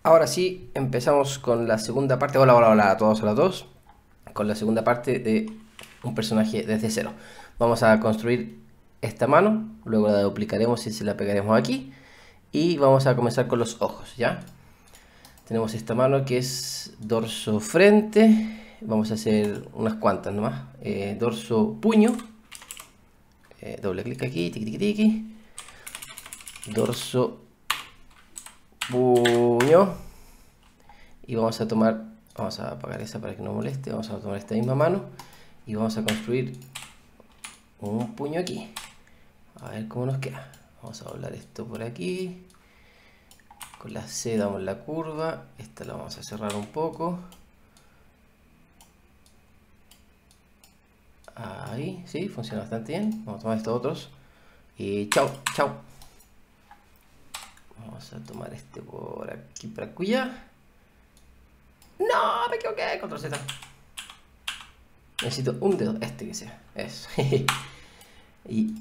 Ahora sí, empezamos con la segunda parte. Hola, hola, hola a todos, hola a todos. Con la segunda parte de un personaje desde cero. Vamos a construir esta mano, luego la duplicaremos y se la pegaremos aquí. Y vamos a comenzar con los ojos, ¿ya? Tenemos esta mano que es dorso frente. Vamos a hacer unas cuantas nomás. Dorso puño. Doble clic aquí, tiki tiki tiki. Dorso puño. Y vamos a apagar esa para que no moleste. Vamos a tomar esta misma mano y vamos a construir un puño aquí. A ver cómo nos queda. Vamos a doblar esto por aquí. Con la C damos la curva. Esta la vamos a cerrar un poco. Ahí, sí, funciona bastante bien. Vamos a tomar estos otros. Y chao, chao. Vamos a tomar este por aquí, para cuya. No, me equivoqué. Control Z. Necesito un dedo, este que sea. Eso. Y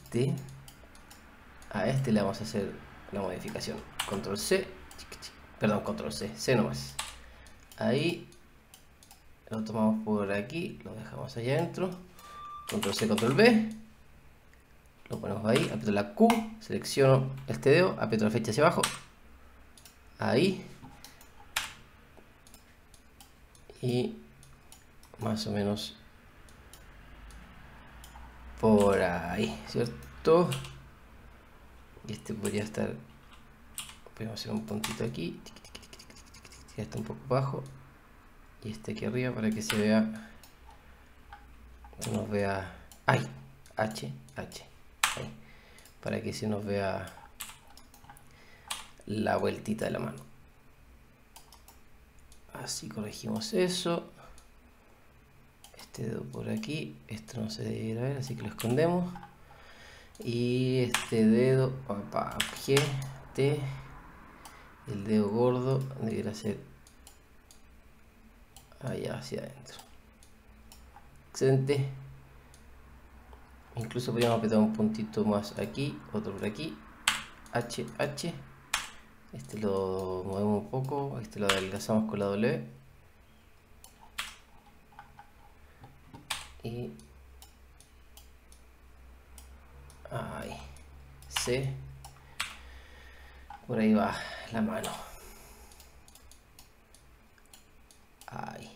a este le vamos a hacer la modificación. Control C. Perdón, control C. C nomás. Ahí. Lo tomamos por aquí. Lo dejamos allá adentro. Control C, control V. Lo ponemos ahí. Aprieto la Q. Selecciono este dedo. Aprieto la flecha hacia abajo. Ahí. Y más o menos por ahí, ¿cierto? Y este podría estar, podemos hacer un puntito aquí, ya está un poco bajo, y este aquí arriba para que se vea, que nos vea, ay, H, ahí, para que se nos vea la vueltita de la mano. Así corregimos eso. Este dedo por aquí, esto no se debe ir a ver, así que lo escondemos. Y este dedo, papá, T, el dedo gordo debería ser allá hacia adentro. Excelente. Incluso podríamos apretar un puntito más aquí, otro por aquí. H. Este lo movemos un poco, este lo adelgazamos con la W. Y ahí. C. Por ahí va la mano. Ahí.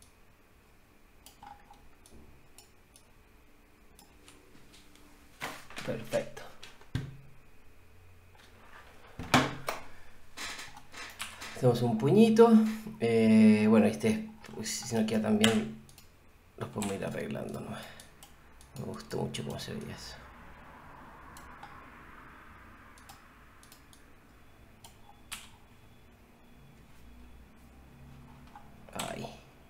Perfecto. Tenemos un puñito. Bueno, pues, si no queda tan bien, los podemos ir arreglando, ¿no? Me gustó mucho cómo se veía eso. Ahí.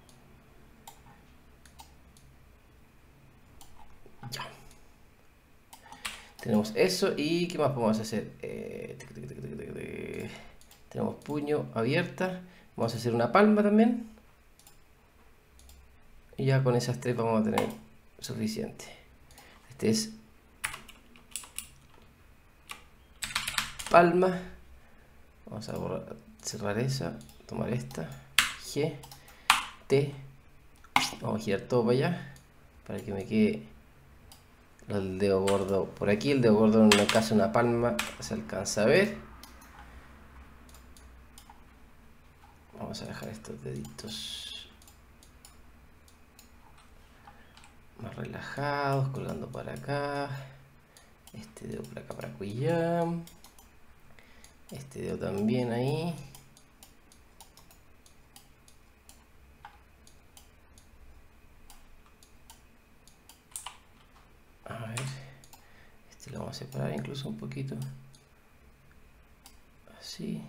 Ya. Tenemos eso y ¿qué más podemos hacer? Tenemos puño abierta. Vamos a hacer una palma también. Y ya con esas tres vamos a tener suficiente. Este es palma. Vamos a cerrar esa. Tomar esta. G. T. Vamos a girar todo para allá. Para que me quede el dedo gordo por aquí. El dedo gordo en el caso de una palma se alcanza a ver. Vamos a dejar estos deditos más relajados, colgando para acá. Este dedo por acá para acullá. Este dedo también ahí. A ver. Este lo vamos a separar incluso un poquito. Así.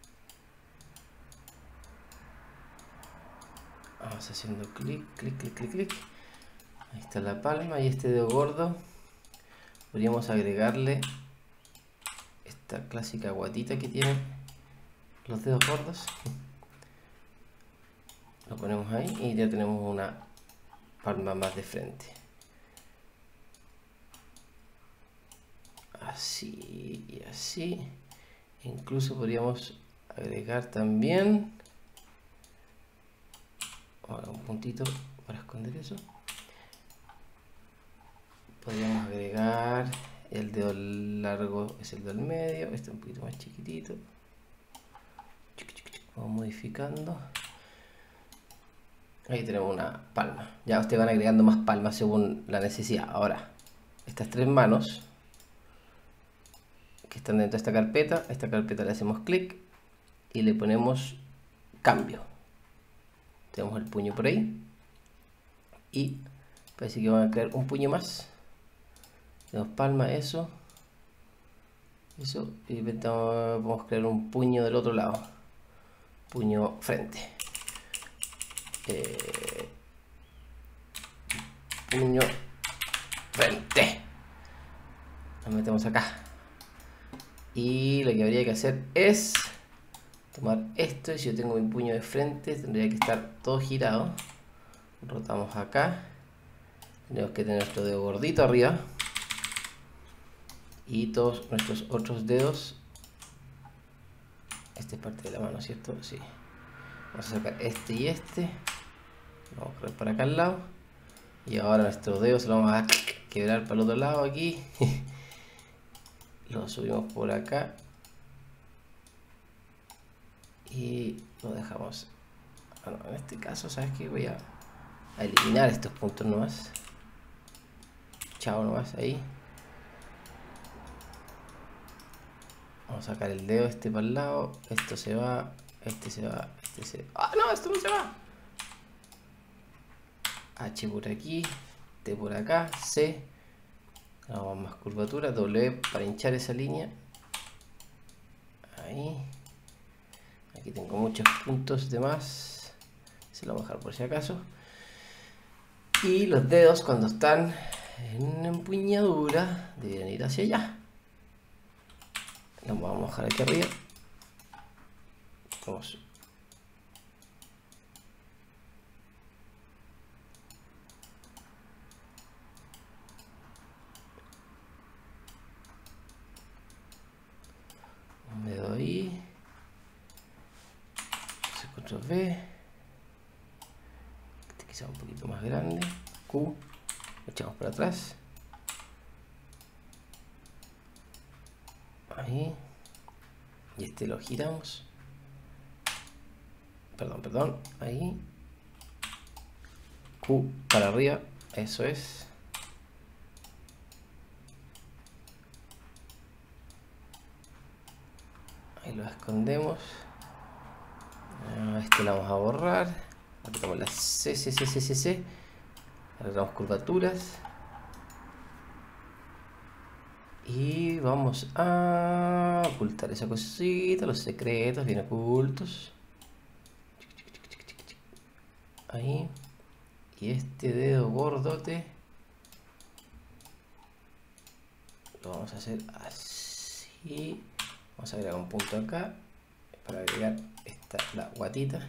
Vamos haciendo clic, clic, clic, clic, clic. Ahí está la palma y este dedo gordo. Podríamos agregarle esta clásica guatita que tienen los dedos gordos. Lo ponemos ahí y ya tenemos una palma más de frente. Así y así. Incluso podríamos agregar también un puntito para esconder eso. Podríamos agregar el dedo largo, es el del medio, este un poquito más chiquitito. Vamos modificando. Ahí tenemos una palma. Ya ustedes van agregando más palmas según la necesidad. Ahora, estas tres manos que están dentro de esta carpeta le hacemos clic y le ponemos cambio. Tenemos el puño por ahí y parece que van a crear un puño más. Tenemos palma, eso y vamos a crear un puño del otro lado, puño frente, puño frente. Nos metemos acá y lo que habría que hacer es tomar esto, y si yo tengo mi puño de frente tendría que estar todo girado. Rotamos acá, tenemos que tener nuestro dedo gordito arriba y todos nuestros otros dedos. Esta es parte de la mano, ¿cierto? Sí. Vamos a sacar este y este, vamos a correr para acá al lado, y ahora nuestros dedos lo vamos a quebrar para el otro lado aquí. Lo subimos por acá y lo dejamos. Bueno, en este caso, ¿sabes qué? Voy a eliminar estos puntos nomás. Chao nomás ahí. Vamos a sacar el dedo este para el lado. Esto se va, este se va, este se va. ¡Ah, no! Esto no se va. H por aquí, T por acá, C. Vamos más curvatura, W para hinchar esa línea. Ahí. Aquí tengo muchos puntos de más. Se lo voy a dejar por si acaso. Y los dedos, cuando están en empuñadura, deben ir hacia allá. Lo vamos a mojar aquí arriba. Vamos. Un dedo ahí. Control V. Este quizá un poquito más grande. Q. Lo echamos para atrás. Ahí. Y este lo giramos. Perdón. Ahí. Q para arriba. Eso es. Ahí lo escondemos. Este lo vamos a borrar. Apretamos la C. Agregamos curvaturas. Y vamos a ocultar esa cosita, los secretos bien ocultos. Ahí. Y este dedo gordote lo vamos a hacer así. Vamos a agregar un punto acá para agregar la guatita.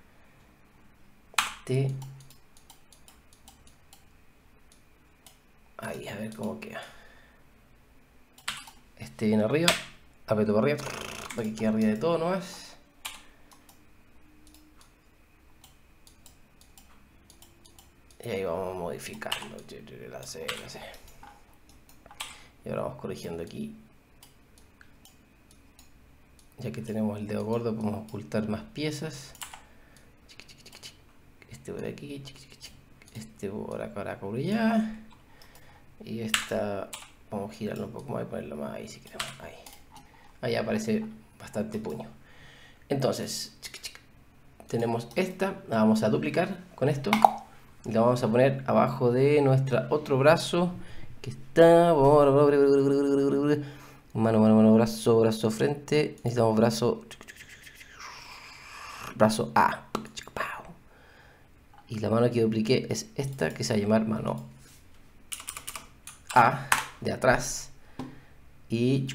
Ahí, a ver cómo queda. Este viene arriba, aprieto para arriba para que quede arriba de todo nomás. Y ahí vamos modificando la C. Y ahora vamos corrigiendo aquí. Ya que tenemos el dedo gordo, podemos ocultar más piezas. Este por aquí, este por acá, por allá. Y esta vamos a girarlo un poco más y ponerlo más ahí si queremos. Ahí aparece bastante puño. Entonces, tenemos esta, la vamos a duplicar con esto. Y la vamos a poner abajo de nuestro otro brazo que está. Mano, brazo, frente. Necesitamos brazo A. Y la mano que dupliqué es esta, que se va a llamar mano A, de atrás. Y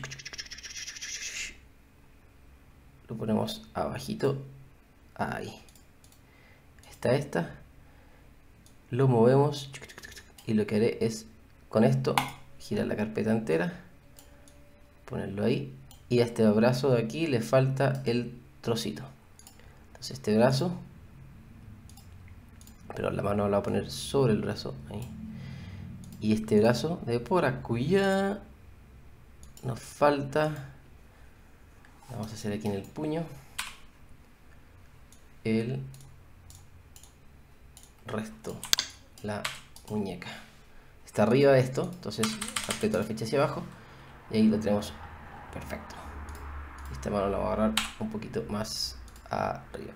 lo ponemos abajito. Ahí. Esta. Lo movemos. Y lo que haré es, con esto, girar la carpeta entera. Ponerlo ahí. Y a este brazo de aquí le falta el trocito. Entonces este brazo, pero la mano la voy a poner sobre el brazo, ahí. Y este brazo de por acullá nos falta, vamos a hacer aquí en el puño el resto, la muñeca está arriba de esto, entonces aprieto la flecha hacia abajo y ahí lo tenemos perfecto. Esta mano la voy a agarrar un poquito más arriba,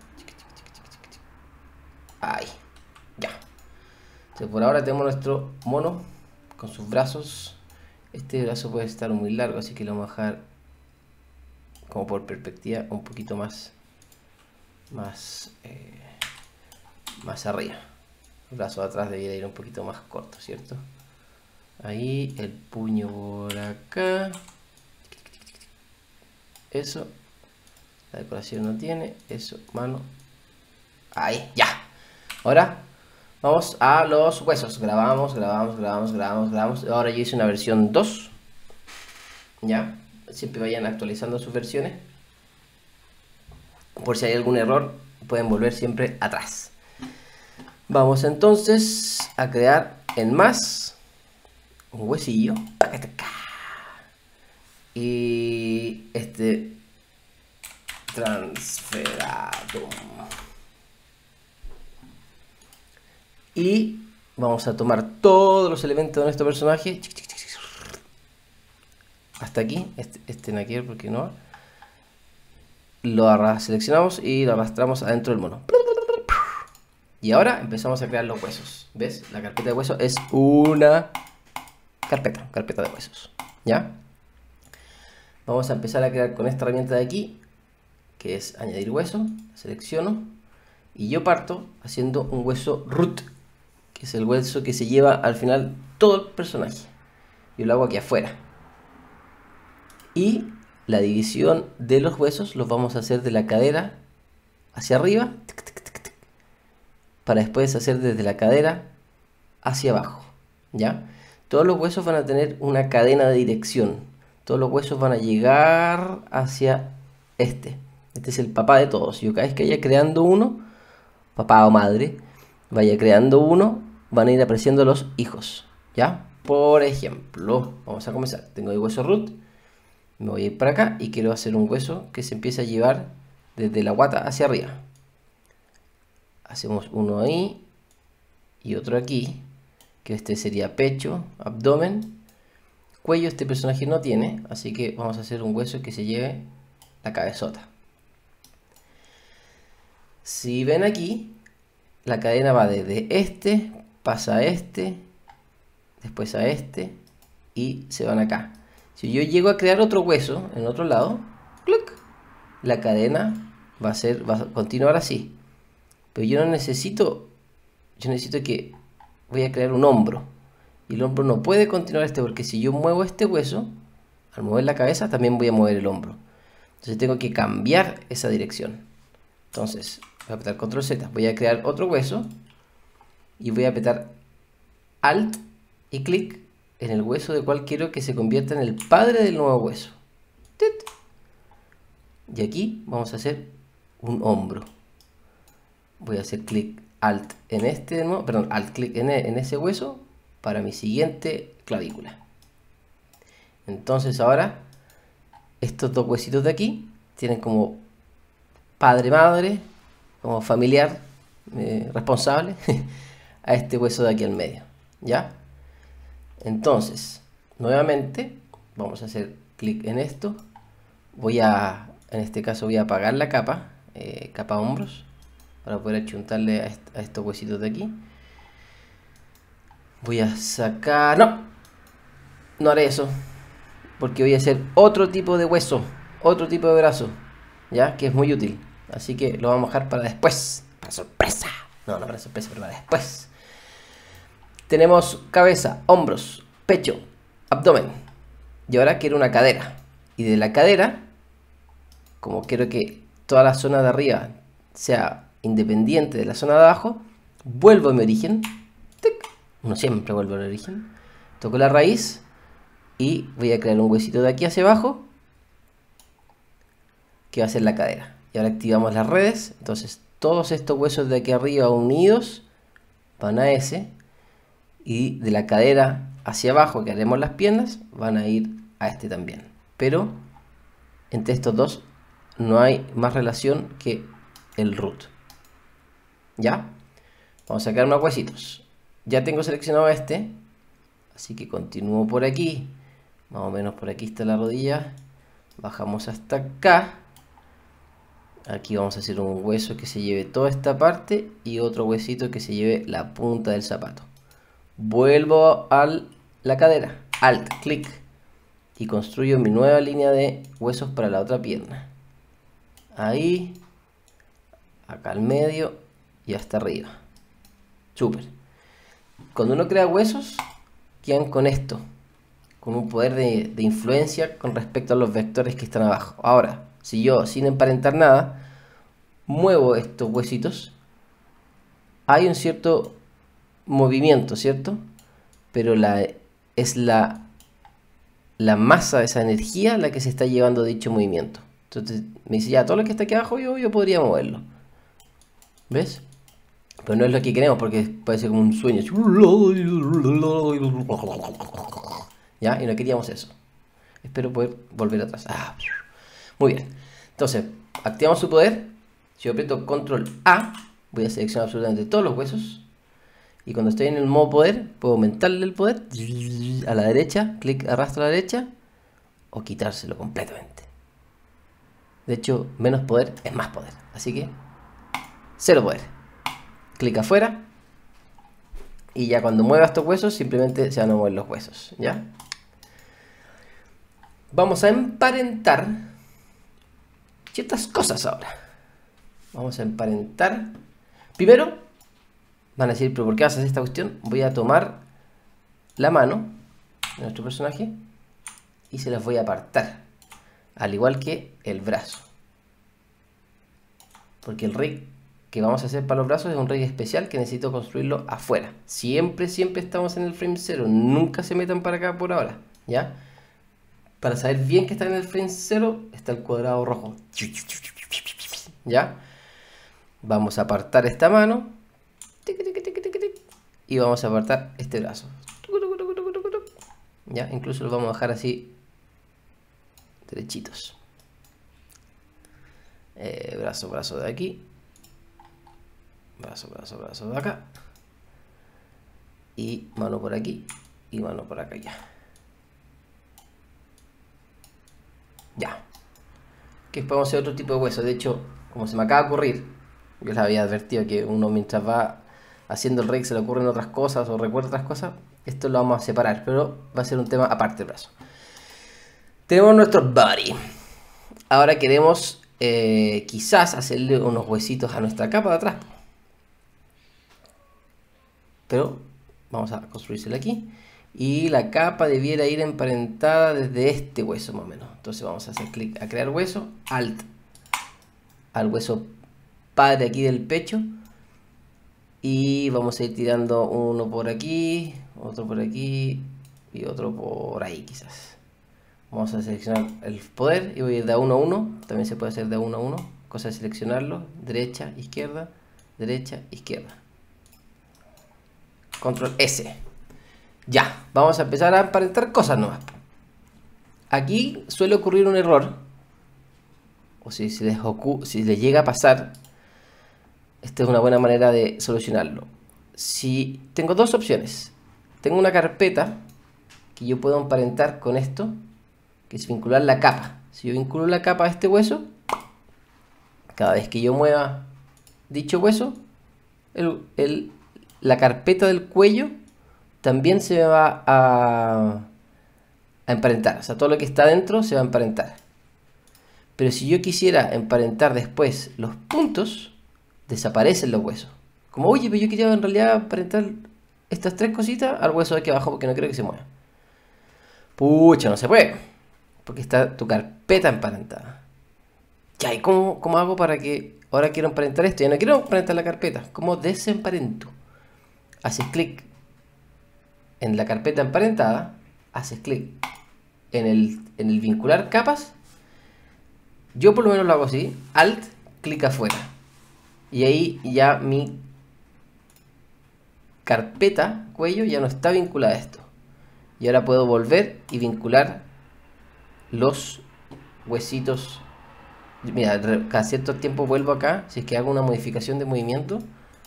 ahí, ya. Entonces por ahora tenemos nuestro mono con sus brazos. Este brazo puede estar muy largo, así que lo vamos a dejar como por perspectiva un poquito más arriba. El brazo de atrás debería ir un poquito más corto, ¿cierto? Ahí, el puño por acá. Eso. La decoración no tiene. Eso, mano. Ahí, ya. Ahora vamos a los huesos. Grabamos. Ahora yo hice una versión 2. Ya. Siempre vayan actualizando sus versiones. Por si hay algún error, pueden volver siempre atrás. Vamos entonces a crear en más un huesillo y este transferado, y vamos a tomar todos los elementos de nuestro personaje hasta aquí, este no quiero porque no, lo seleccionamos y lo arrastramos adentro del mono. Y ahora empezamos a crear los huesos. ¿Ves? La carpeta de huesos es una carpeta de huesos. ¿Ya? Vamos a empezar a crear con esta herramienta de aquí, que es añadir hueso. Selecciono y yo parto haciendo un hueso root, que es el hueso que se lleva al final todo el personaje. Yo lo hago aquí afuera. Y la división de los huesos los vamos a hacer de la cadera hacia arriba, para después hacer desde la cadera hacia abajo, ¿ya? Todos los huesos van a tener una cadena de dirección. Todos los huesos van a llegar hacia este. Este es el papá de todos. Y cada vez que vaya creando uno, papá o madre, vaya creando uno, van a ir apareciendo los hijos, ¿ya? Por ejemplo, vamos a comenzar. Tengo el hueso root. Me voy a ir para acá y quiero hacer un hueso que se empiece a llevar desde la guata hacia arriba. Hacemos uno ahí y otro aquí, que este sería pecho, abdomen, cuello. Este personaje no tiene, así que vamos a hacer un hueso que se lleve la cabezota. Si ven aquí, la cadena va desde este, pasa a este, después a este y se van acá. Si yo llego a crear otro hueso en otro lado, ¡clic!, la cadena va a continuar así. Pero yo necesito que voy a crear un hombro. Y el hombro no puede continuar porque si yo muevo este hueso, al mover la cabeza también voy a mover el hombro. Entonces tengo que cambiar esa dirección. Entonces voy a apretar Control Z, voy a crear otro hueso y voy a apretar Alt y clic en el hueso del cual quiero que se convierta en el padre del nuevo hueso. Y aquí vamos a hacer un hombro. Voy a hacer clic Alt en este, perdón, Alt clic en ese hueso para mi siguiente clavícula. Entonces ahora estos dos huesitos de aquí tienen como padre, madre, como familiar responsable a este hueso de aquí al medio, ¿ya? Entonces, nuevamente vamos a hacer clic en esto. En este caso voy a apagar la capa, capa hombros, para poder achuntarle a estos huesitos de aquí. Voy a sacar... No haré eso, porque voy a hacer otro tipo de hueso, otro tipo de brazo, ya, que es muy útil. Así que lo vamos a dejar para después, para sorpresa. No para sorpresa, pero para después. Tenemos cabeza, hombros, pecho, abdomen. Y ahora quiero una cadera. Y de la cadera, como quiero que toda la zona de arriba sea independiente de la zona de abajo, vuelvo a mi origen. ¡Tic! Uno siempre vuelve al origen. Toco la raíz y voy a crear un huesito de aquí hacia abajo, que va a ser la cadera. Y ahora activamos las redes. Entonces todos estos huesos de aquí arriba unidos van a ese. Y de la cadera hacia abajo, que haremos las piernas, van a ir a este también. Pero entre estos dos no hay más relación que el root. ¿Ya? Vamos a sacar unos huesitos. Ya tengo seleccionado este. Así que continúo por aquí. Más o menos por aquí está la rodilla. Bajamos hasta acá. Aquí vamos a hacer un hueso que se lleve toda esta parte. Y otro huesito que se lleve la punta del zapato. Vuelvo a la cadera. Alt, clic. Y construyo mi nueva línea de huesos para la otra pierna. Ahí. Acá al medio. Y hasta arriba. Súper. Cuando uno crea huesos, quedan con esto. Con un poder de influencia con respecto a los vectores que están abajo. Ahora, si yo, sin emparentar nada, muevo estos huesitos, hay un cierto movimiento, ¿cierto? Pero es la masa de esa energía la que se está llevando dicho movimiento. Entonces me dice, ya, todo lo que está aquí abajo yo podría moverlo. ¿Ves? Pero no es lo que queremos porque parece como un sueño. ¿Ya? Y no queríamos eso. Espero poder volver atrás. Muy bien. Entonces, activamos su poder. Si yo aprieto Control A, voy a seleccionar absolutamente todos los huesos. Y cuando estoy en el modo poder, puedo aumentarle el poder a la derecha, clic, arrastro a la derecha, o quitárselo completamente. De hecho, menos poder es más poder. Así que, cero poder. Clic afuera. Y ya cuando mueva estos huesos, simplemente se van a mover los huesos. ¿Ya? Vamos a emparentar ciertas cosas ahora. Vamos a emparentar. Primero, van a decir, ¿pero por qué haces esta cuestión? Voy a tomar la mano de nuestro personaje y se las voy a apartar. Al igual que el brazo. Porque el rig que vamos a hacer para los brazos es un rig especial que necesito construirlo afuera. Siempre estamos en el frame 0. Nunca se metan para acá por ahora. ¿Ya? Para saber bien que están en el frame 0 está el cuadrado rojo. ¿Ya? Vamos a apartar esta mano. Y vamos a apartar este brazo. ¿Ya? Incluso lo vamos a dejar así derechitos. Brazo de aquí. Brazo de acá. Y mano por aquí. Y mano por acá ya. Ya. Que podemos hacer otro tipo de hueso. De hecho, como se me acaba de ocurrir, yo les había advertido que uno mientras va haciendo el rig se le ocurren otras cosas o recuerda otras cosas. Esto lo vamos a separar, pero va a ser un tema aparte del brazo. Tenemos nuestro body. Ahora queremos quizás hacerle unos huesitos a nuestra capa de atrás. Pero vamos a construírsela aquí. Y la capa debiera ir emparentada desde este hueso más o menos. Entonces vamos a hacer clic a crear hueso, alt al hueso padre aquí del pecho. Y vamos a ir tirando uno por aquí, otro por aquí y otro por ahí quizás. Vamos a seleccionar el poder y voy a ir de a 1 a 1. También se puede hacer de a 1 a 1. Cosa de seleccionarlo, derecha, izquierda, control S. Ya, vamos a empezar a emparentar cosas nuevas. Aquí suele ocurrir un error, o si les llega a pasar, esta es una buena manera de solucionarlo. Si tengo dos opciones, tengo una carpeta que yo puedo emparentar con esto, que es vincular la capa. Si yo vinculo la capa a este hueso, cada vez que yo mueva dicho hueso, la carpeta del cuello también se va a emparentar. O sea, todo lo que está dentro se va a emparentar. Pero si yo quisiera emparentar después los puntos, desaparecen los huesos. Como, oye, pero yo quería en realidad emparentar estas tres cositas al hueso de aquí abajo porque no quiero que se mueva. Pucha, no se puede. Porque está tu carpeta emparentada. Ya, ¿y cómo hago para que ahora quiero emparentar esto? Ya no quiero emparentar la carpeta. ¿Cómo desemparento? Haces clic en la carpeta emparentada, haces clic en el vincular capas. Yo por lo menos lo hago así, alt, clic afuera. Y ahí ya mi carpeta cuello ya no está vinculada a esto. Y ahora puedo volver y vincular los huesitos. Mira, cada cierto tiempo vuelvo acá. Si es que hago una modificación de movimiento,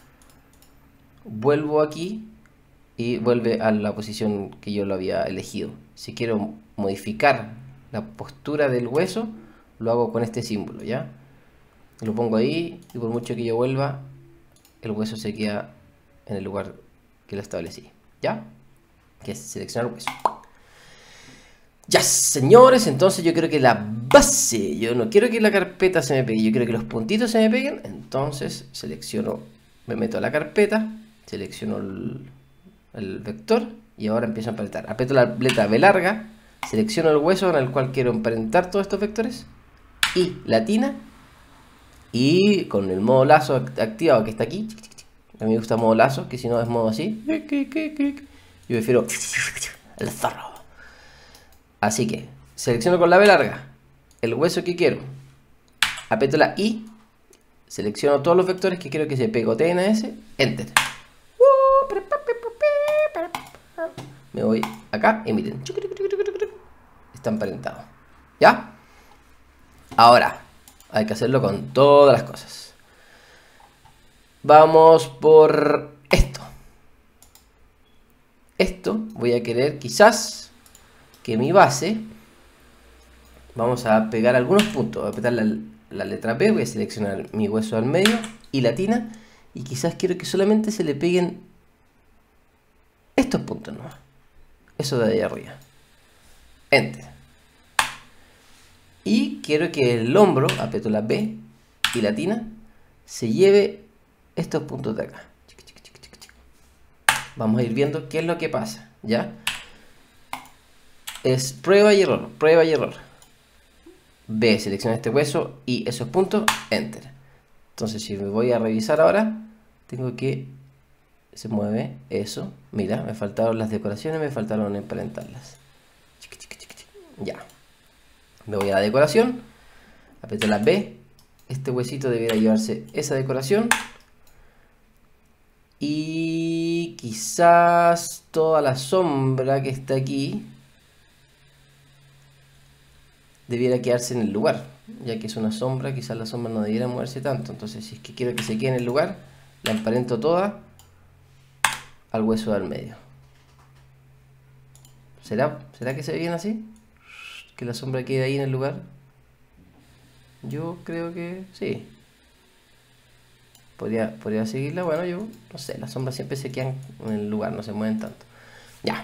vuelvo aquí y vuelve a la posición que yo lo había elegido. Si quiero modificar la postura del hueso, lo hago con este símbolo, ¿ya? Lo pongo ahí y por mucho que yo vuelva, el hueso se queda en el lugar que lo establecí, ¿ya? Que es seleccionar hueso. Ya, señores, entonces yo quiero que la base, yo no quiero que la carpeta se me pegue, yo quiero que los puntitos se me peguen. Entonces selecciono, me meto a la carpeta, selecciono el vector y ahora empiezo a emparentar. Aprieto la letra B larga, selecciono el hueso en el cual quiero emparentar todos estos vectores y latina, y con el modo lazo activado que está aquí. A mí me gusta modo lazo, que si no es modo así. Yo prefiero el zorro. Así que selecciono con la B larga el hueso que quiero, aprieto la I, selecciono todos los vectores que quiero que se pegoteen a ese, enter. Me voy acá y miren, está emparentado. ¿Ya? Ahora hay que hacerlo con todas las cosas. Vamos por esto. Esto voy a querer quizás que mi base, vamos a pegar algunos puntos. Voy a apretar la letra P, voy a seleccionar mi hueso al medio y latina, y quizás quiero que solamente se le peguen estos puntos nomás. Eso de ahí arriba. Enter. Y quiero que el hombro, aprieto la B y latina, se lleve estos puntos de acá. Vamos a ir viendo qué es lo que pasa, ¿ya? Es prueba y error, prueba y error. B, selecciona este hueso y esos puntos, enter. Entonces si me voy a revisar ahora, tengo que... se mueve eso. Mira, me faltaron las decoraciones, me faltaron emparentarlas. Ya. Me voy a la decoración, aprieto la B, este huesito debería llevarse esa decoración. Y quizás toda la sombra que está aquí debiera quedarse en el lugar, ya que es una sombra, quizás la sombra no debiera moverse tanto. Entonces si es que quiero que se quede en el lugar, la emparento toda al hueso del medio. ¿Será que se ve bien así? ¿Que la sombra quede ahí en el lugar? Yo creo que sí. Podría seguirla. Bueno, yo no sé, las sombras siempre se quedan en el lugar, no se mueven tanto. Ya.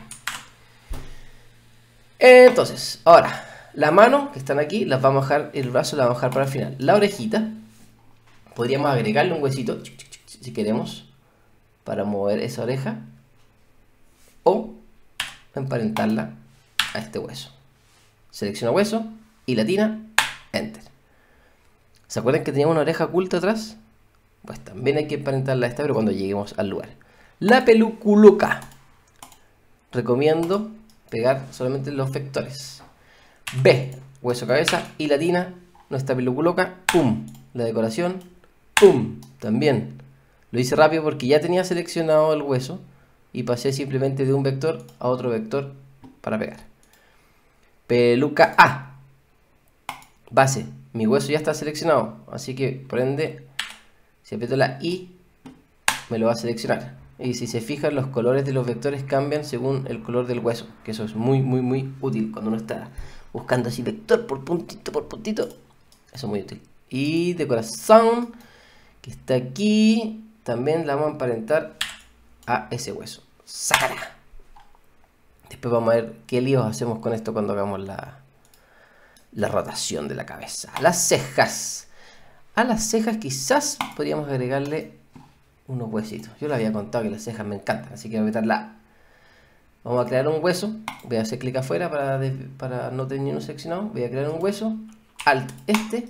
Entonces, ahora, la mano que están aquí, las vamos a dejar, el brazo la vamos a dejar para el final. La orejita, podríamos agregarle un huesito, si queremos, para mover esa oreja. O emparentarla a este hueso. Selecciona hueso y latina, enter. ¿Se acuerdan que teníamos una oreja oculta atrás? Pues también hay que emparentarla a esta, pero cuando lleguemos al lugar. La peluculuca. Recomiendo pegar solamente los vectores. B, hueso, cabeza y latina, nuestra peluculuca, pum. La decoración, pum. También lo hice rápido porque ya tenía seleccionado el hueso y pasé simplemente de un vector a otro vector para pegar. Peluca A. Base. Mi hueso ya está seleccionado, así que por ende, si aprieto la I, me lo va a seleccionar. Y si se fijan, los colores de los vectores cambian según el color del hueso, que eso es muy útil cuando uno está buscando así vector por puntito. Eso es muy útil. Y de corazón, que está aquí, también la vamos a emparentar a ese hueso. ¡Sácala! Después vamos a ver qué líos hacemos con esto cuando hagamos la rotación de la cabeza. Las cejas. A las cejas quizás podríamos agregarle unos huesitos. Yo les había contado que las cejas me encantan, así que voy a apretar la A. Vamos a crear un hueso. Voy a hacer clic afuera para no tener uno seleccionado. Voy a crear un hueso. Alt este.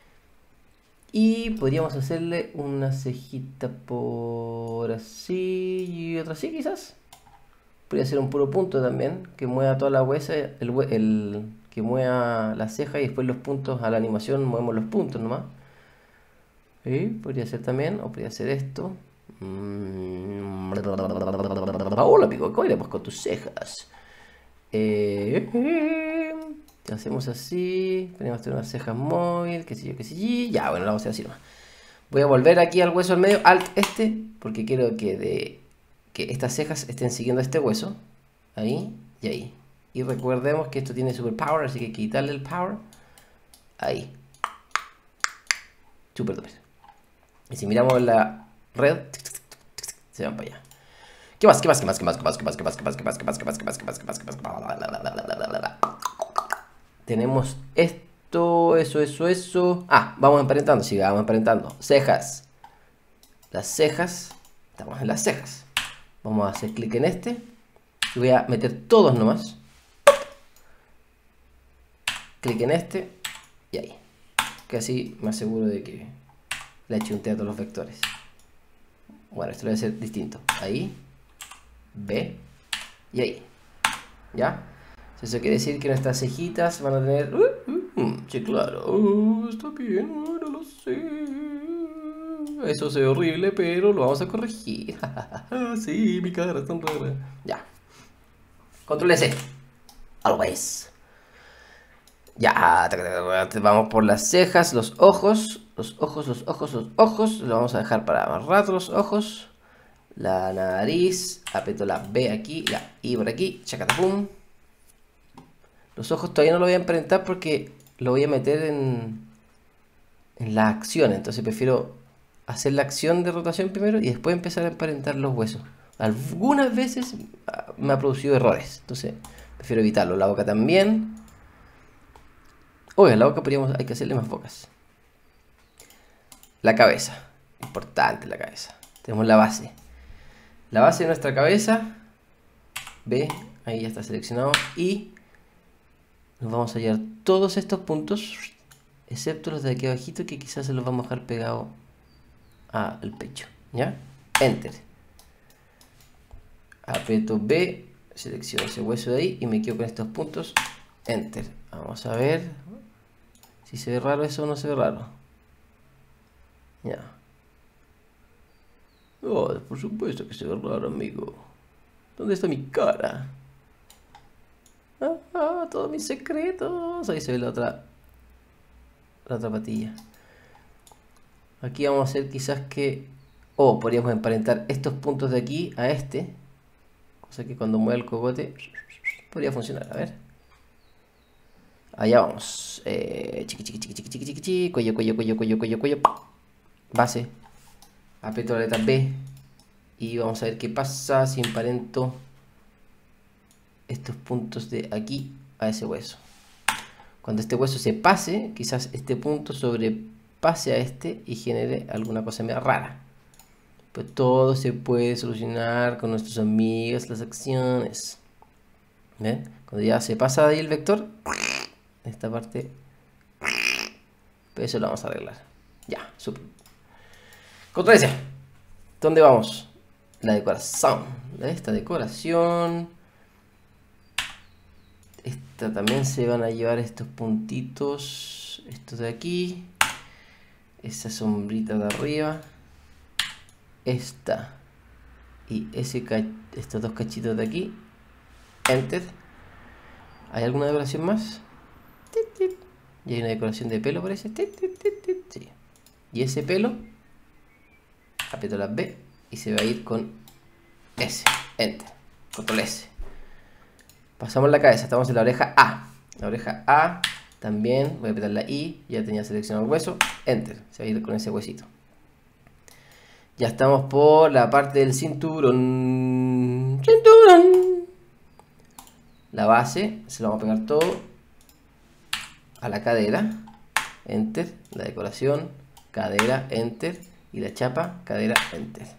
Y podríamos hacerle una cejita por así y otra así quizás. Podría ser un puro punto también, que mueva toda la huesa, que mueva la ceja y después los puntos a la animación movemos los puntos nomás. Podría ser también, o podría ser esto. Hola amigo, ¿cómo iremos con tus cejas? Hacemos así. Tenemos que tener unas cejas móvil, qué sé yo, qué sé yo. Ya, bueno, lo vamos a hacer así nomás. Voy a volver aquí al hueso al medio, Alt porque quiero que estas cejas estén siguiendo este hueso. Ahí y ahí. Y recordemos que esto tiene superpower, así que hay que quitarle el power. Ahí. Super duper. Y si miramos la red, se van para allá. ¿Qué más? ¿Qué más? ¿Qué más? ¿Qué más? ¿Qué más? ¿Qué más? ¿Qué más? ¿Qué más? ¿Qué más? ¿Qué más? ¿Qué más? ¿Qué más? ¿Qué más? ¿Qué más? ¿Qué más? Tenemos esto, eso. Ah, vamos emparentando, sí, vamos emparentando. Cejas. Las cejas. Estamos en las cejas. Vamos a hacer clic en este. Y voy a meter todos nomás. Clic en este. Y ahí. Que así me aseguro de que le eche un teatro a los vectores. Bueno, esto lo voy a hacer distinto. Ahí. B. Y ahí. ¿Ya? Eso quiere decir que nuestras cejitas van a tener... sí, claro. Está bien, no lo sé. Eso se ve horrible, pero lo vamos a corregir. Sí, mi cara es tan rara. Ya. Control S. Always. Ya. Vamos por las cejas, los ojos. Los ojos. Lo vamos a dejar para más rato, los ojos. La nariz. Aprieto la B aquí, la I por aquí. Chacatapum. Los ojos todavía no lo voy a emparentar porque lo voy a meter en la acción. Entonces prefiero hacer la acción de rotación primero y después empezar a emparentar los huesos. Algunas veces me ha producido errores. Entonces prefiero evitarlo. La boca también. Oye, la boca hay que hacerle más bocas. La cabeza. Importante la cabeza. Tenemos la base. La base de nuestra cabeza. B. Ahí ya está seleccionado. Y nos vamos a hallar todos estos puntos, excepto los de aquí abajito, que quizás se los vamos a dejar pegados al pecho. ¿Ya? Enter. Aprieto B, selecciono ese hueso de ahí y me quedo con estos puntos. Enter. Vamos a ver si se ve raro eso o no se ve raro. Ya. Oh, por supuesto que se ve raro, amigo. ¿Dónde está mi cara? Todos mis secretos. Ahí se ve la otra patilla. Aquí vamos a hacer quizás que... podríamos emparentar estos puntos de aquí a este. Cosa que cuando mueva el cogote podría funcionar. A ver. Allá vamos. Cuello. Base. Aprieto la letra B. Y vamos a ver qué pasa si emparento estos puntos de aquí a ese hueso. Cuando este hueso se pase, quizás este punto sobrepase a este y genere alguna cosa media rara. Pero todo se puede solucionar con nuestros amigos, las acciones. ¿Ven? Cuando ya se pasa de ahí el vector, esta parte, pero eso lo vamos a arreglar. Ya, super. Control S. ¿Dónde vamos? La decoración. Esta decoración. Esta también se van a llevar estos puntitos. Estos de aquí. Esa sombrita de arriba. Esta. Y estos dos cachitos de aquí. Enter. ¿Hay alguna decoración más? Y hay una decoración de pelo, parece. Sí. Y ese pelo, aprieto la B y se va a ir con S. Enter. Control S. Pasamos la cabeza. Estamos en la oreja A. La oreja A también. Voy a apretar la I. Ya tenía seleccionado el hueso. Enter. Se va a ir con ese huesito. Ya estamos por la parte del cinturón. La base. Se lo vamos a pegar todo a la cadera. Enter. La decoración. Cadera. Enter. Y la chapa. Cadera. Enter.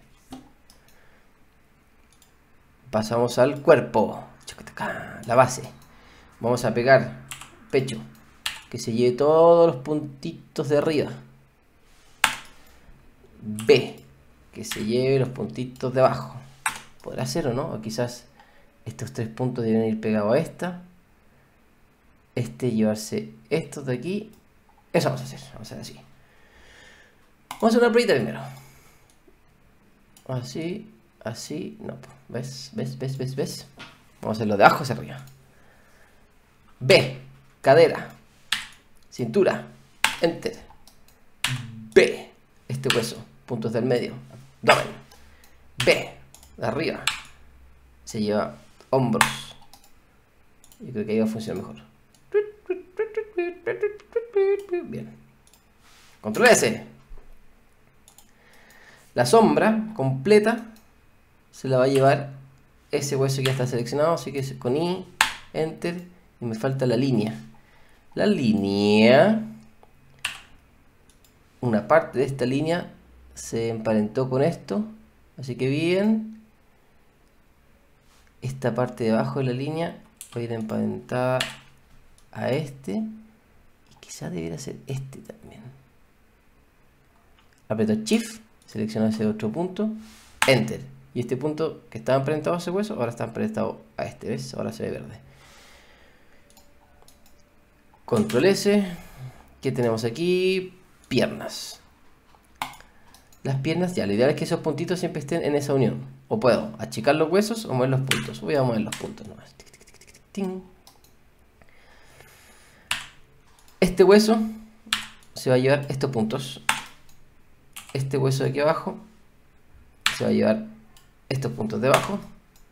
Pasamos al cuerpo. La base. Vamos a pegar pecho. Que se lleve todos los puntitos de arriba. B. Que se lleve los puntitos de abajo. ¿Podrá ser o no? O quizás estos tres puntos deben ir pegados a esta. Llevarse estos de aquí. Eso vamos a hacer. Vamos a hacer así. Vamos a hacer una pruebita primero. Así, así, no. ¿Ves? ¿Ves? Vamos a hacerlo de abajo hacia arriba. B, cadera, cintura, enter. B, este hueso, puntos del medio, abdomen. B, de arriba, se lleva hombros. Yo creo que ahí va a funcionar mejor. Bien. Control S. La sombra completa se la va a llevar ese hueso que ya está seleccionado, así que con I, enter, y me falta la línea. La línea, una parte de esta línea se emparentó con esto, así que bien, esta parte de abajo de la línea va a ir emparentada a este, y quizás debiera ser este también. Aprieto Shift, selecciono ese otro punto, enter, y este punto que estaba emparentado a ese hueso ahora está emparentado a este, ¿ves? Ahora se ve verde. Control S. ¿Qué tenemos aquí? Piernas. Las piernas, ya, lo ideal es que esos puntitos siempre estén en esa unión. O puedo achicar los huesos o mover los puntos. Voy a mover los puntos nomás. Este hueso se va a llevar estos puntos. Este hueso de aquí abajo se va a llevar estos puntos de abajo.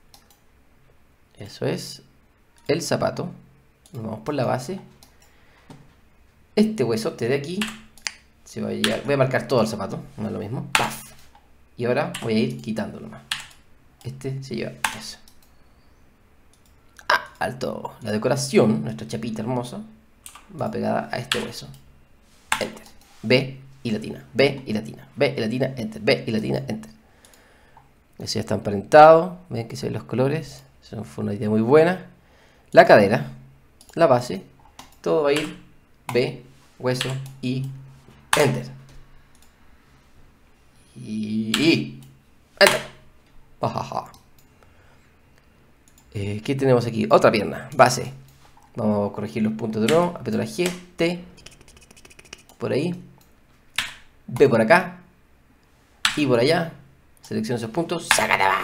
Eso es. El zapato. Nos vamos por la base. Este huesote de aquí se va a llevar. Voy a marcar todo el zapato, no es lo mismo. ¡Paf! Y ahora voy a ir quitando nomás. Este se lleva eso. ¡Ah! Alto. La decoración, nuestra chapita hermosa, va pegada a este hueso. Enter. B y latina. B y latina. B y latina. Enter. B y latina. Enter. Eso ya está emparentado. Ven que se ven los colores. Eso fue una idea muy buena. La cadera, la base, todo va a ir B, hueso y enter. Y enter. Jajaja. ¿Qué tenemos aquí? Otra pierna, base. Vamos a corregir los puntos de nuevo. Aprieto la G, T, por ahí. B por acá. Y por allá. Selecciono esos puntos. ¡Sácala!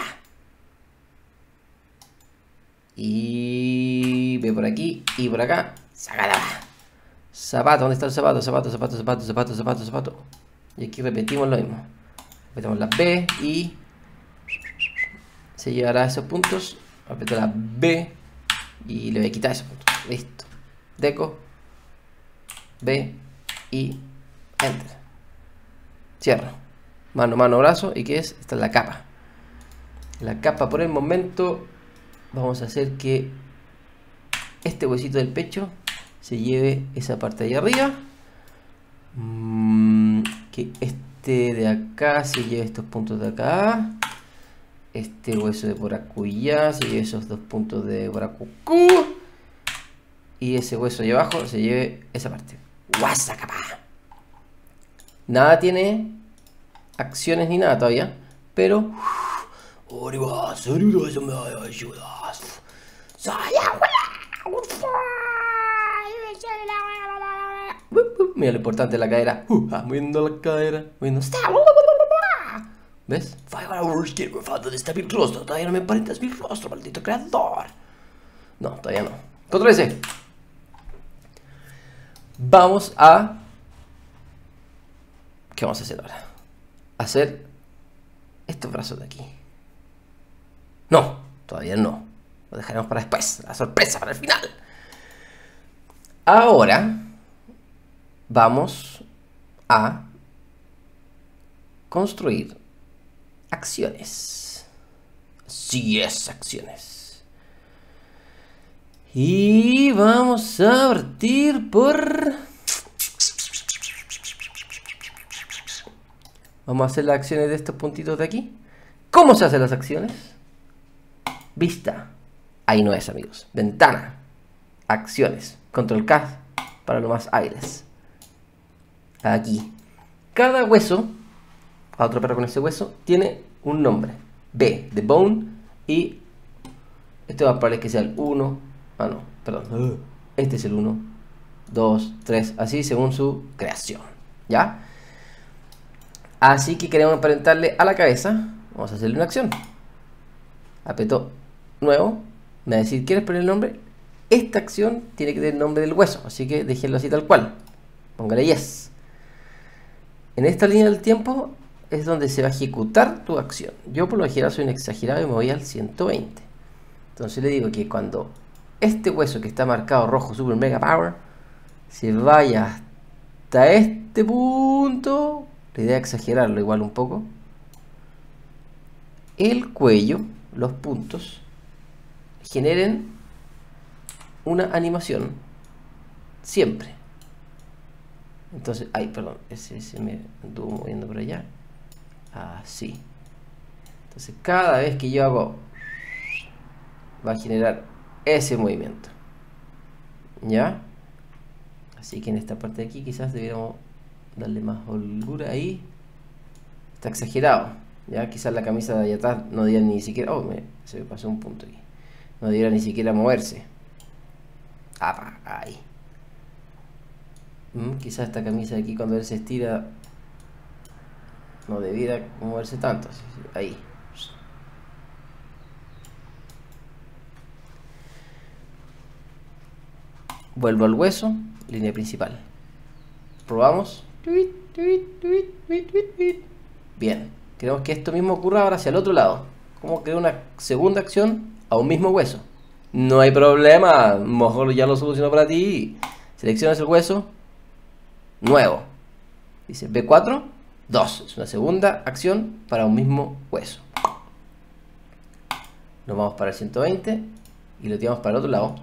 Y ve por aquí y por acá. ¡Sácala! Zapato, ¿dónde está el zapato? Zapato. Y aquí repetimos lo mismo. Apretamos la B y se llevará esos puntos. Aprieto la B y le voy a quitar esos puntos. Listo. Deco. B y enter. Cierro. Mano, brazo. ¿Y qué es? Esta es la capa. La capa por el momento. Vamos a hacer que este huesito del pecho se lleve esa parte de ahí arriba. Que este de acá se lleve estos puntos de acá. Este hueso de por acullá se lleve esos dos puntos de por acucú. Y ese hueso de abajo se lleve esa parte. ¡Guasacapa! Nada tiene acciones ni nada todavía, pero mira lo importante de la cadera. Moviendo la cadera. ¿Ves? Me falta de este mi rostro. Todavía no me aparentas mi rostro, maldito creador. No, todavía no. Control S. Vamos a... ¿Qué vamos a hacer ahora? Hacer estos brazos de aquí. No, todavía no. Lo dejaremos para después. La sorpresa para el final. Ahora vamos a construir acciones. Sí, es acciones. Y vamos a partir por... Vamos a hacer las acciones de estos puntitos de aquí. ¿Cómo se hacen las acciones? Vista. Ahí no es, amigos. Ventana. Acciones. Control K para lo más ágiles. Aquí. Cada hueso, a otro perro con ese hueso, tiene un nombre. B, de bone. Y este va a probable que sea el 1. Ah, no, perdón. Este es el 1, 2, 3. Así según su creación. ¿Ya? Así que queremos emparentarle a la cabeza. Vamos a hacerle una acción. Aprieto nuevo. Me va a decir, ¿quieres poner el nombre? Esta acción tiene que tener el nombre del hueso, así que déjenlo así tal cual. Póngale yes. En esta línea del tiempo es donde se va a ejecutar tu acción. Yo por lo general soy un exagerado y me voy al 120. Entonces le digo que cuando este hueso que está marcado rojo super mega power se vaya hasta este punto, la idea es exagerarlo igual un poco, el cuello, los puntos generen una animación siempre. Entonces, ay, perdón, ese me anduvo moviendo por allá. Así. Entonces, cada vez que yo hago, va a generar ese movimiento. ¿Ya? Así que en esta parte de aquí quizás debiéramos darle más holgura ahí. Está exagerado. Ya, quizás la camisa de allá atrás no diera ni siquiera... Oh, se me pasó un punto aquí. No diera ni siquiera moverse. Ahí. Quizás esta camisa de aquí cuando él se estira no debiera moverse tanto. Ahí. Vuelvo al hueso, línea principal. Probamos. Bien. Queremos que esto mismo ocurra ahora hacia el otro lado. ¿Cómo crear una segunda acción a un mismo hueso? No hay problema. Mejor ya lo soluciono para ti. Seleccionas el hueso. Nuevo. Dice B4. 2. Es una segunda acción para un mismo hueso. Nos vamos para el 120 y lo tiramos para el otro lado.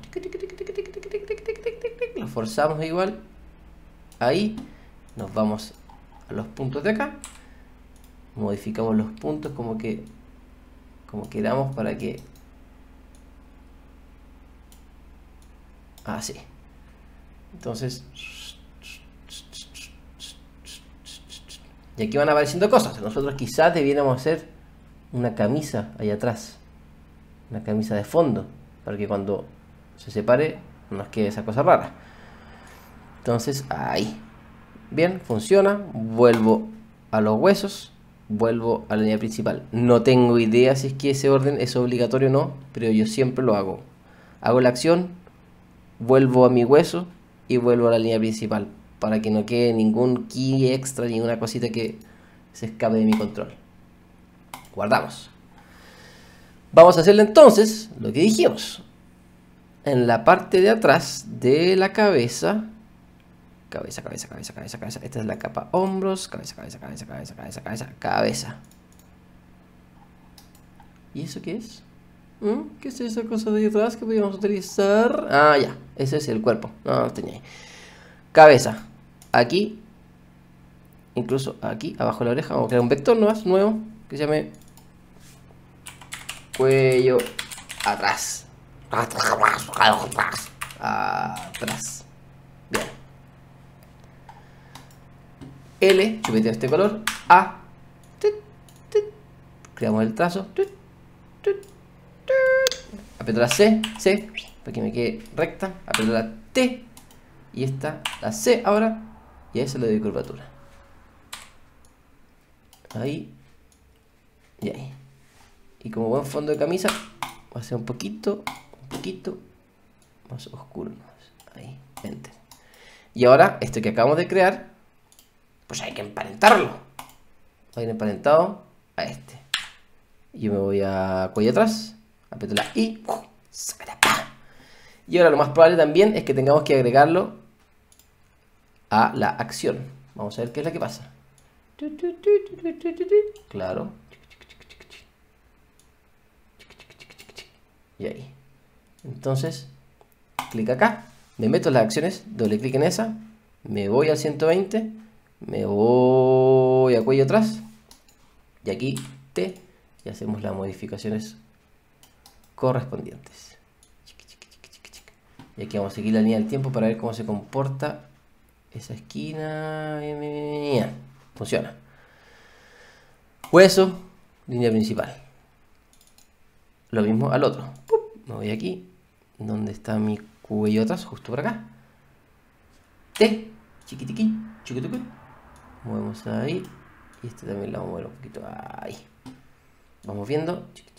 Lo forzamos igual. Ahí. Nos vamos a los puntos de acá. Modificamos los puntos como queramos para que... Así. Entonces... Y aquí van apareciendo cosas. Nosotros quizás debiéramos hacer una camisa allá atrás. Una camisa de fondo. Para que cuando se separe no nos quede esa cosa rara. Entonces ahí. Bien, funciona. Vuelvo a los huesos. Vuelvo a la línea principal. No tengo idea si es que ese orden es obligatorio o no. Pero yo siempre lo hago. Hago la acción. Vuelvo a mi hueso. Y vuelvo a la línea principal. Para que no quede ningún key extra, ninguna cosita que se escape de mi control. Guardamos. Vamos a hacerle entonces lo que dijimos. En la parte de atrás de la cabeza. Cabeza. Esta es la capa hombros. Cabeza. ¿Y eso qué es? ¿Qué es esa cosa de ahí atrás que podríamos utilizar? Ya. Ese es el cuerpo. No tenía ahí. Cabeza. Aquí, incluso aquí, abajo de la oreja, vamos a crear un vector nuevo, que se llame cuello atrás. Atrás. Bien. L, chupeteo este color. A. Creamos el trazo. Aprieto la C, para que me quede recta. Aprieto la T. Y esta, la C ahora. Y a eso le doy curvatura. Ahí. Y ahí. Y como buen fondo de camisa, va a ser un poquito más oscuro. Ahí, vente. Y ahora, esto que acabamos de crear, pues hay que emparentarlo. Va a ir emparentado a este. Yo me voy a cuello atrás. Aprieto la I. Y ahora lo más probable también es que tengamos que agregarlo a la acción. Vamos a ver qué es la que pasa. Claro. Y ahí. Entonces, clic acá. Me meto en las acciones. Doble clic en esa. Me voy al 120. Me voy a cuello atrás. Y aquí T. Y hacemos las modificaciones correspondientes. Y aquí vamos a seguir la línea del tiempo para ver cómo se comporta esa esquina. Funciona. Hueso, línea principal. Lo mismo al otro. Me voy aquí. ¿Dónde está mi cuello atrás? Justo por acá. T. Chiquitiqui. Movemos ahí. Y este también lo vamos a mover un poquito. Ahí. Vamos viendo.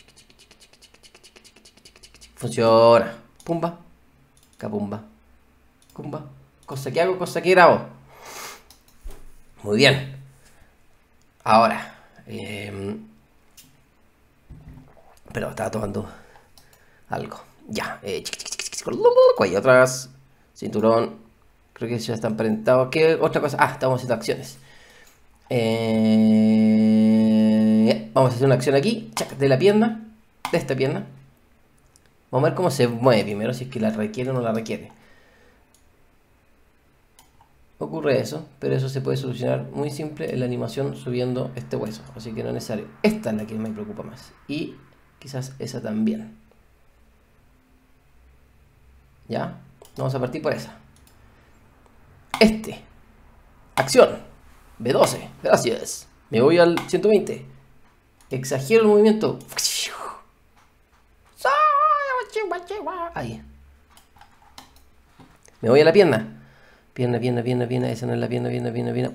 Funciona. Pumba. Capumba. Pumba. Cosa que hago, cosa que grabo. Muy bien. Ahora. Pero estaba tomando algo. Ya. Cuello atrás. Cinturón. Creo que ya están presentados. ¿Qué otra cosa? Ah, estamos haciendo acciones. Vamos a hacer una acción aquí. De la pierna. De esta pierna. Vamos a ver cómo se mueve primero. Si es que la requiere o no la requiere. Ocurre eso. Pero eso se puede solucionar muy simple en la animación subiendo este hueso. Así que no es necesario. Esta es la que me preocupa más. Y quizás esa también. ¿Ya? Vamos a partir por esa. Acción. B12. Gracias. Me voy al 120. Exagero el movimiento. Ahí. Me voy a la pierna. Pierna. Esa no es la pierna. Pierna.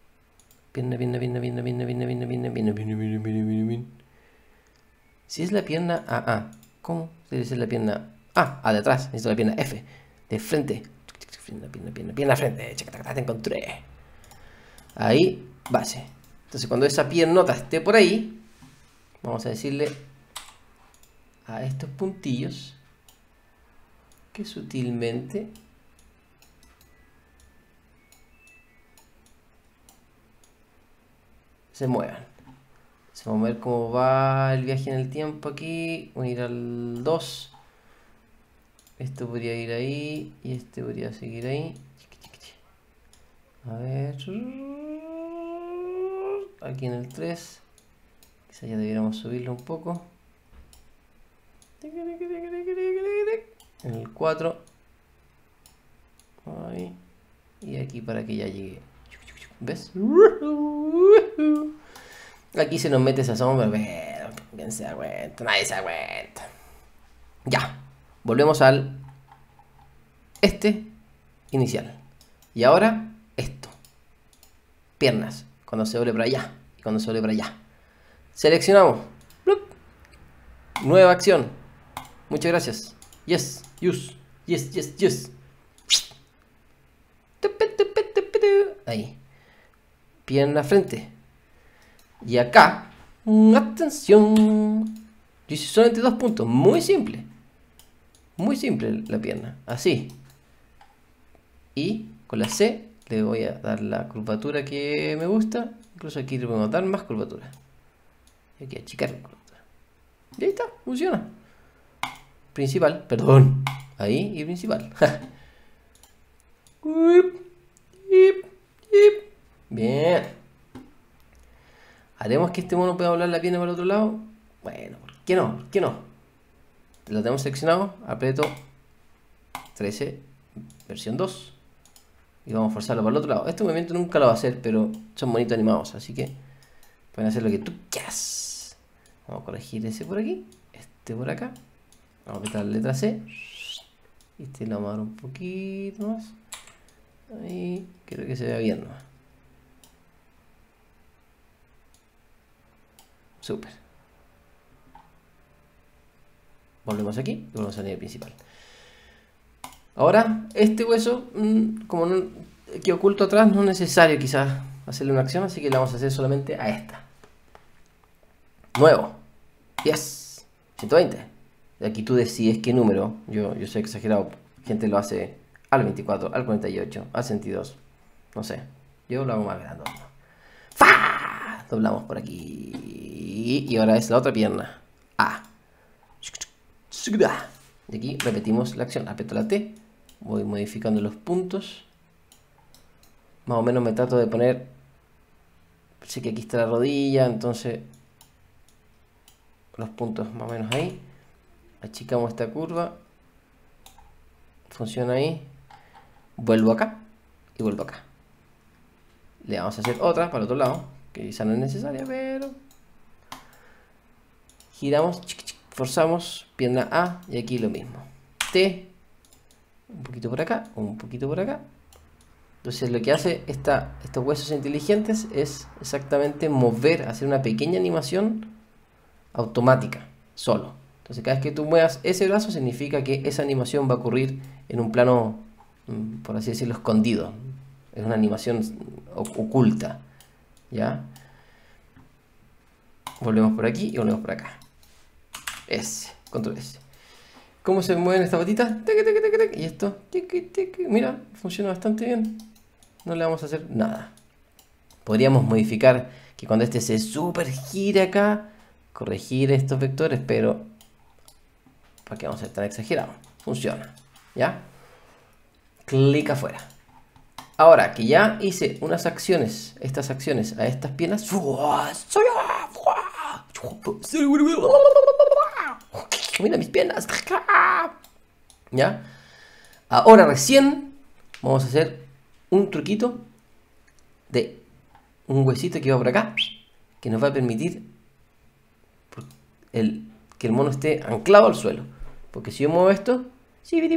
Si es la pierna ¿Cómo? Debe ser la pierna de atrás. Necesito la pierna F. De frente. Pierna frente. Te encontré. Ahí, base. Entonces cuando esa piernota esté por ahí, vamos a decirle a estos puntillos que sutilmente se muevan. Se va a ver cómo va el viaje en el tiempo aquí. Voy a ir al 2. Esto podría ir ahí y este podría seguir ahí. A ver. Aquí en el 3. Quizá ya debiéramos subirlo un poco. En el 4. Ahí. Y aquí para que ya llegue. ¿Ves? Aquí se nos mete esa sombra. ¿Quién se da cuenta? Nadie se da cuenta. Ya. Volvemos al inicial. Y ahora esto. Piernas. Cuando se doble para allá. Y cuando se doble para allá. Seleccionamos. ¡Blup! Nueva acción. Muchas gracias. Yes. Use. Yes. Ahí. Pierna frente. Y acá. Atención. Dice solamente 2 puntos. Muy simple. Muy simple la pierna. Así. Y con la C le voy a dar la curvatura que me gusta. Incluso aquí le podemos dar más curvatura. Y aquí achicar la curvatura. Y ahí está, funciona. Principal, perdón. Ahí y principal. Bien. ¿Haremos que este mono pueda doblar la pierna para el otro lado? Bueno, ¿por qué no? ¿Por qué no? Lo tenemos seleccionado. Aprieto 13, versión 2. Y vamos a forzarlo para el otro lado. Este movimiento nunca lo va a hacer, pero son bonitos animados, así que pueden hacer lo que tú quieras. Vamos a corregir ese por aquí, este por acá. Vamos a apretar la letra C. Y este lo vamos a dar un poquito más. Ahí, quiero que se vea bien, ¿no? Súper. Volvemos aquí y volvemos al nivel principal. Ahora, este hueso, como no, que oculto atrás, no es necesario quizás hacerle una acción, así que le vamos a hacer solamente a esta. Nuevo. Yes. 120. Y aquí tú decides qué número. Yo soy exagerado. Gente lo hace al 24, al 48, al 62. No sé. Yo lo hago más grande. ¡Fa! Doblamos por aquí. Y ahora es la otra pierna. A. Y aquí repetimos la acción. Aprieto la T. Voy modificando los puntos. Más o menos me trato de poner. Sé que aquí está la rodilla. Entonces los puntos más o menos ahí. Achicamos esta curva. Funciona ahí. Vuelvo acá. Y vuelvo acá. Le vamos a hacer otra para el otro lado. Que quizá no es necesaria, pero giramos. Forzamos. Pierna A. Y aquí lo mismo. T. Un poquito por acá. Un poquito por acá. Entonces lo que hace estos huesos inteligentes es exactamente mover, hacer una pequeña animación automática, solo. Entonces cada vez que tú muevas ese brazo significa que esa animación va a ocurrir en un plano, por así decirlo, escondido. Es una animación oculta. ¿Ya? Volvemos por aquí y volvemos por acá. S, control S. ¿Cómo se mueven estas patitas? Y esto, mira, funciona bastante bien. No le vamos a hacer nada. Podríamos modificar que cuando este se super gire acá, corregir estos vectores, pero ¿para qué vamos a ser tan exagerados? Funciona, ¿ya? Clic afuera. Ahora que ya hice unas acciones, estas acciones a estas piernas, mira mis piernas, ¿ya? Ahora recién vamos a hacer un truquito de un huesito que va por acá, que nos va a permitir que el mono esté anclado al suelo. Porque si yo muevo esto, se me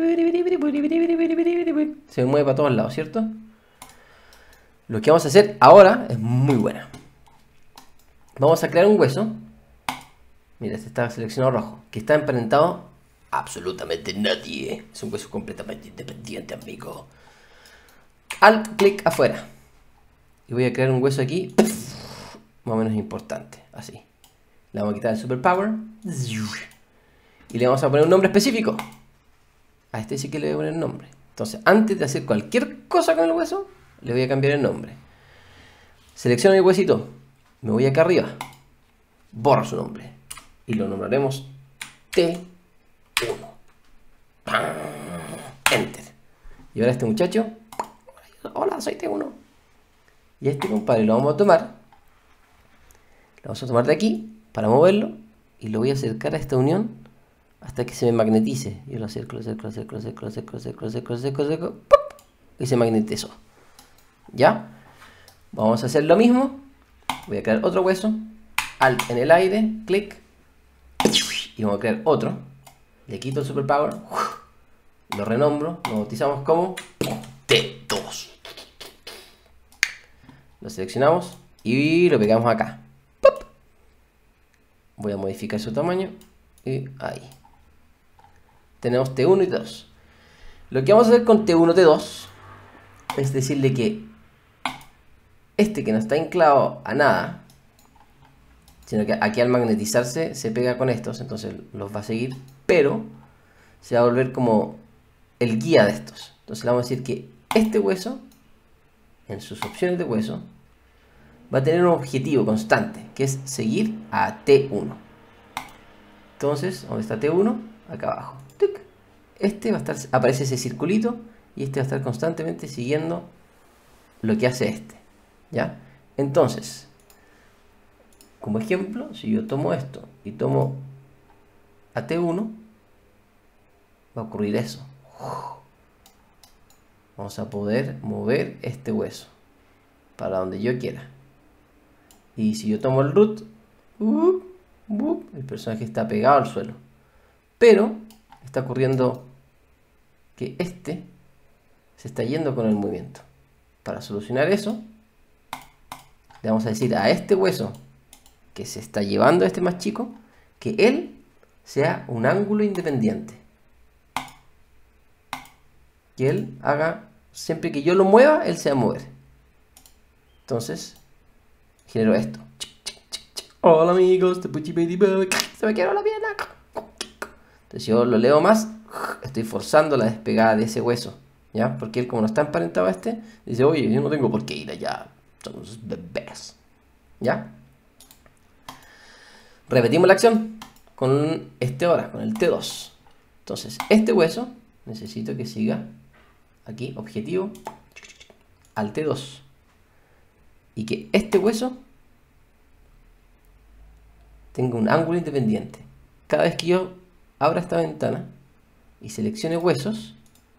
mueve para todos lados, ¿cierto? Lo que vamos a hacer ahora es muy buena. Vamos a crear un hueso. Mira, este está seleccionado rojo, que está emparentado absolutamente nadie. Es un hueso completamente independiente, amigo. Alt clic afuera. Y voy a crear un hueso aquí, más o menos importante, así. Le vamos a quitar el superpower. Y le vamos a poner un nombre específico. A este sí que le voy a poner nombre. Entonces, antes de hacer cualquier cosa con el hueso, le voy a cambiar el nombre. Selecciono mi huesito. Me voy acá arriba. Borro su nombre. Y lo nombraremos T1. Enter. Y ahora este muchacho. Hola, soy T1. Y a este compadre lo vamos a tomar. Lo vamos a tomar de aquí para moverlo. Y lo voy a acercar a esta unión hasta que se me magnetice. Yo lo acerco, ¡pop! Y se magnetizó. ¿Ya? Vamos a hacer lo mismo. Voy a crear otro hueso. Alt en el aire, clic. Y vamos a crear otro. Le quito el superpower. Lo renombro. Lo bautizamos como T2. Lo seleccionamos y lo pegamos acá. ¡Pop! Voy a modificar su tamaño. Y ahí. Tenemos T1 y T2. Lo que vamos a hacer con T1 y T2 es decirle que este que no está anclado a nada, sino que aquí al magnetizarse se pega con estos, entonces los va a seguir, pero se va a volver como el guía de estos. Entonces le vamos a decir que este hueso, en sus opciones de hueso, va a tener un objetivo constante, que es seguir a T1. Entonces, ¿dónde está T1? Acá abajo. Este va a estar, aparece ese circulito, y este va a estar constantemente siguiendo lo que hace este. ¿Ya? Entonces, como ejemplo, si yo tomo esto y tomo a T1, va a ocurrir eso. Vamos a poder mover este hueso para donde yo quiera. Y si yo tomo el root, el personaje está pegado al suelo. Pero está ocurriendo que este se está yendo con el movimiento. Para solucionar eso, le vamos a decir a este hueso que se está llevando a este más chico, que él sea un ángulo independiente. Que él haga, siempre que yo lo mueva, él se va a mover. Entonces, genero esto. Hola amigos, se me quedó la pierna. Entonces si yo lo leo más, estoy forzando la despegada de ese hueso. ¿Ya? Porque él, como no está emparentado a este, dice, oye, yo no tengo por qué ir allá. Somos bebés. ¿Ya? Repetimos la acción con este ahora, con el T2. Entonces, este hueso necesito que siga aquí, objetivo, al T2. Y que este hueso tenga un ángulo independiente. Cada vez que yo abra esta ventana y seleccione huesos,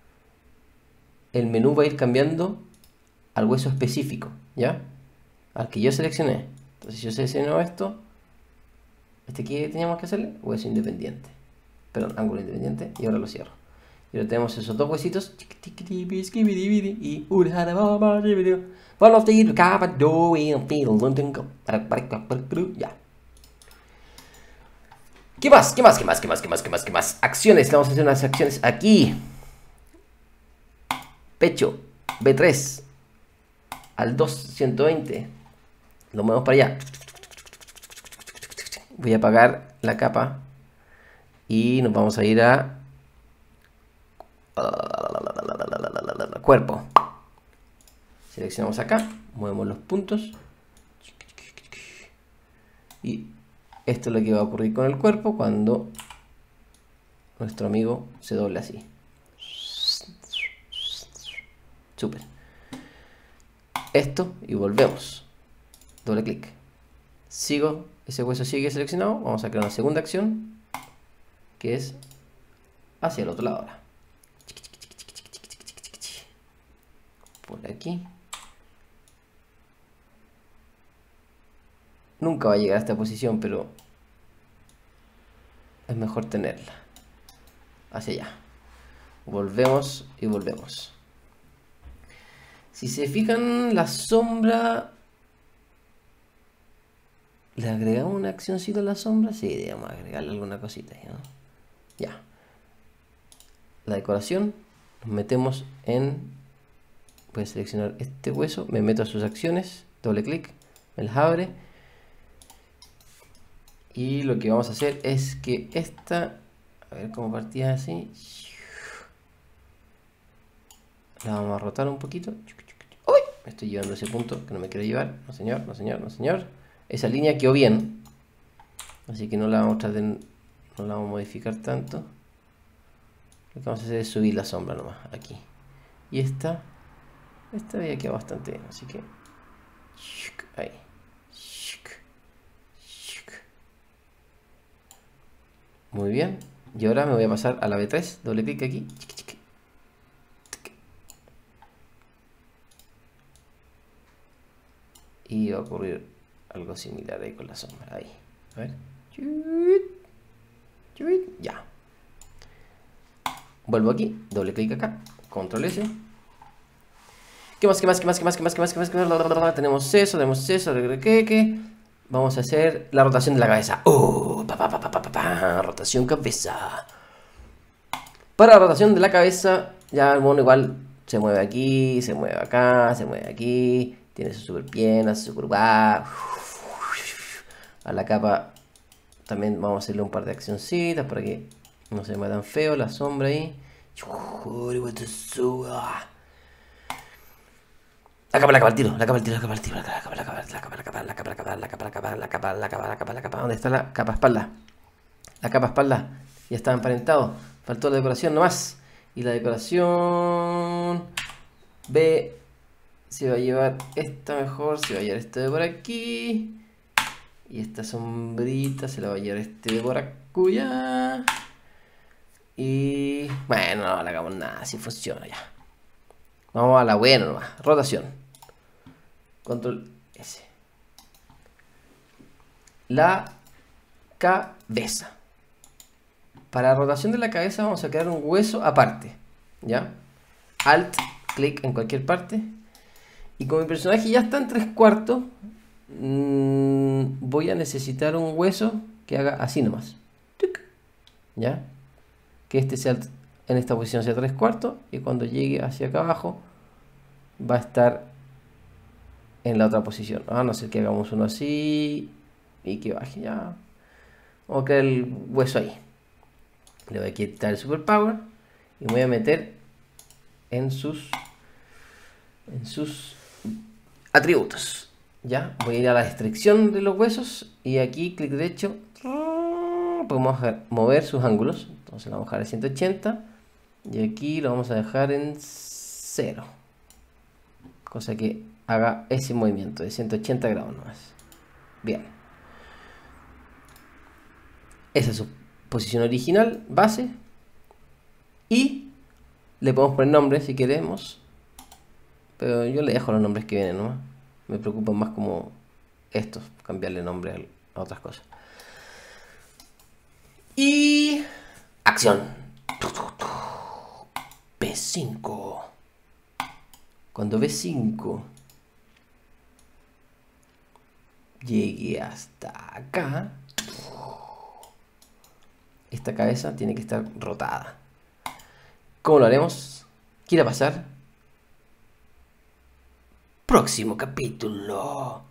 el menú va a ir cambiando al hueso específico, ¿ya? Al que yo seleccioné. Entonces, si yo selecciono esto, ¿este que teníamos que hacerle? Hueso independiente. Perdón, ángulo independiente. Y ahora lo cierro. Y ahora tenemos esos dos huesitos. Y ya. ¿Qué más? ¿Qué más? ¿Qué más? ¿Qué más? ¿Qué más? ¿Qué más? ¿Qué más? Acciones. Vamos a hacer unas acciones aquí. Pecho. B3. Al 2, 120. Lo movemos para allá. Voy a apagar la capa. Y nos vamos a ir a cuerpo. Seleccionamos acá. Movemos los puntos. Y esto es lo que va a ocurrir con el cuerpo cuando nuestro amigo se dobla así. Súper. Esto y volvemos. Doble clic. Sigo, ese hueso sigue seleccionado. Vamos a crear una segunda acción que es hacia el otro lado ahora. Por aquí. Nunca va a llegar a esta posición, pero es mejor tenerla. Hacia allá. Volvemos y volvemos. Si se fijan, la sombra... ¿Le agregamos una accióncita a la sombra? Sí, debemos agregarle alguna cosita, ¿no? Ya. La decoración. Nos metemos en... Voy a seleccionar este hueso. Me meto a sus acciones. Doble clic. Me las abre. Y lo que vamos a hacer es que esta... A ver cómo partía así. La vamos a rotar un poquito. ¡Uy! Me estoy llevando ese punto que no me quiero llevar. No señor, no señor, no señor. Esa línea quedó bien. Así que no la vamos a no la vamos a modificar tanto. Lo que vamos a hacer es subir la sombra nomás. Aquí. Y esta había quedado bastante bien. Así que... Ahí. Muy bien. Y ahora me voy a pasar a la B3. Doble clic aquí. Y va a ocurrir algo similar ahí con la sombra. Ahí. A ver. Ya. Vuelvo aquí. Doble clic acá. Control S. ¿Qué más? ¿Qué más? ¿Qué más? ¿Qué más? ¿Qué más? ¿Qué más? ¿Qué más? Tenemos eso. Tenemos eso. ¿Qué? Vamos a hacer la rotación de la cabeza. Rotación cabeza. Para la rotación de la cabeza, ya el mono igual se mueve aquí, se mueve acá, se mueve aquí. Tiene sus super piernas, su curva. A la capa también vamos a hacerle un par de accioncitas para que no se vea tan feo la sombra ahí. La capa al tiro. ¿Dónde está la capa espalda? La capa espalda ya está emparentado. Faltó la decoración nomás. Y la decoración B se va a llevar esta mejor. Se va a llevar este de por aquí. Y esta sombrita se la va a llevar este de por acuya. Y bueno, no le hagamos nada. Si funciona ya. Vamos a la buena nomás. Rotación. Control S. La cabeza. Para la rotación de la cabeza vamos a crear un hueso aparte. ¿Ya? Alt, clic en cualquier parte. Y como mi personaje ya está en 3/4, voy a necesitar un hueso que haga así nomás. ¿Ya? Que este sea en esta posición sea 3/4 y cuando llegue hacia acá abajo va a estar en la otra posición. A no ser que hagamos uno así y que baje ya. Vamos a crear el hueso ahí. Le voy a quitar el superpower y me voy a meter en sus atributos. Ya, voy a ir a la extracción de los huesos y aquí clic derecho podemos mover sus ángulos. Entonces lo vamos a dejar en 180 y aquí lo vamos a dejar en 0, cosa que haga ese movimiento de 180 grados nomás. Bien, esa es su posición original, base, y le podemos poner nombre si queremos, pero yo le dejo los nombres que vienen nomás. Me preocupan más como estos, cambiarle nombre a otras cosas. Y acción. B5. Cuando B5 llegue hasta acá, esta cabeza tiene que estar rotada. ¿Cómo lo haremos? ¿Qué irá a pasar? Próximo capítulo.